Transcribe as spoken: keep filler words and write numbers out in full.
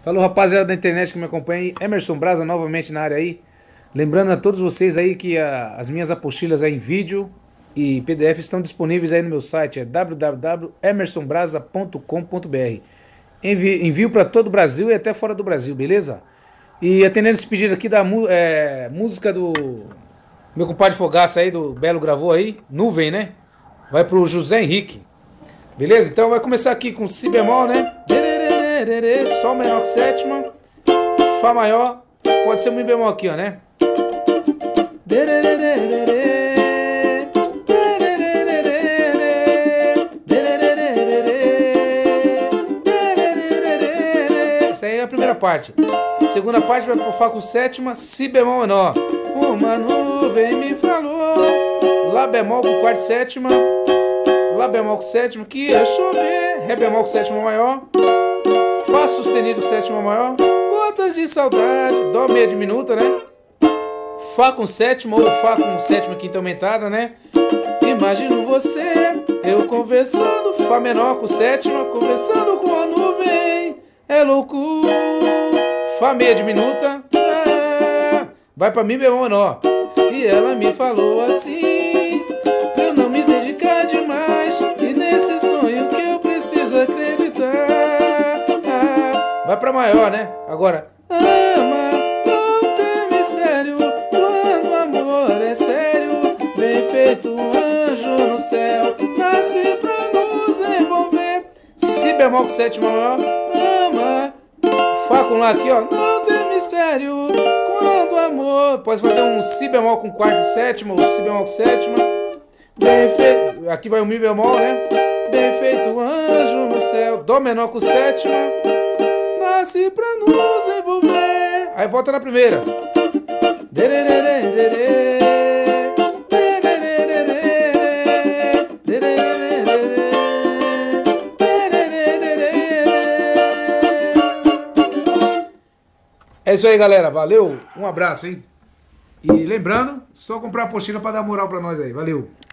Falou, rapaziada da internet que me acompanha aí. Emerson Brasa novamente na área aí. Lembrando a todos vocês aí que a, as minhas apostilas aí em vídeo e P D F estão disponíveis aí no meu site, é w w w ponto emerson brasa ponto com ponto b r. Envio, envio para todo o Brasil e até fora do Brasil, beleza? E atendendo esse pedido aqui da é, música do meu compadre Fogaça aí, do Belo gravou aí, Nuvem, né? Vai pro José Henrique. Beleza? Então vai começar aqui com Si bemol, né? Sol menor que sétima, Fá maior, pode ser Mi bemol aqui, ó, né? Essa aí é a primeira parte. Segunda parte vai pro Fá com sétima, Si bemol menor. Uma nuvem me falou, Lá bemol com quarta e sétima, Lá bemol com sétima, que ia chover, Ré bemol com sétima maior, Fá sustenido com sétima maior, gotas de saudade, Dó meia diminuta, né? Fá com sétima ou Fá com sétima quinta aumentada, né? Imagino você, eu conversando, Fá menor com sétima, conversando com a nuvem, é loucura. Fá meia diminuta, ah, vai pra Mi bemol menor. E ela me falou assim, pra eu não me dedicar demais, e nesse sonho que eu preciso acreditar. Ah, vai pra maior, né? Agora, ama, não tem mistério, quando o amor é sério, bem feito um anjo no céu, nasce pra nos envolver. Si bemol com sétima maior, ama, Fá com Lá aqui, ó, não tem mistério, quando o amor, pode fazer um Si bemol com quarta e sétima, ou Si bemol com sétima, bem feito, aqui vai o Mi bemol, né? Bem feito um anjo no céu, Dó menor com sétima, nasce pra nos envolver. Aí volta na primeira. É isso aí, galera. Valeu. Um abraço, hein? E lembrando, só comprar a apostila pra dar moral pra nós aí. Valeu.